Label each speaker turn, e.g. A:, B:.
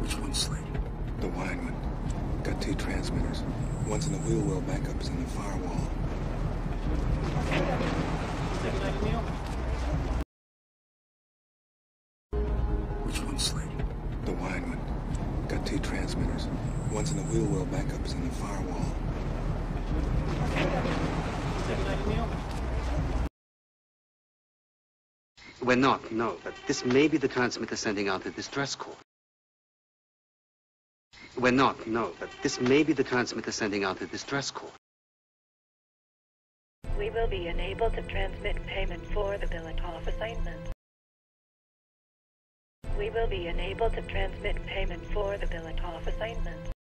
A: Which one's Slate? The wide one. Got two transmitters. One's in the wheel well, backup's in the firewall. Which one's Slate? The wide one. Got two transmitters. One's in the wheel well, backup's in the firewall.
B: We're not, no, but this may be the transmitter sending out a distress call. We're not, no, but this may be the transmitter sending out a distress call.
C: We will be unable to transmit payment for the Billetov assignment. We will be unable to transmit payment for the Billetov assignment.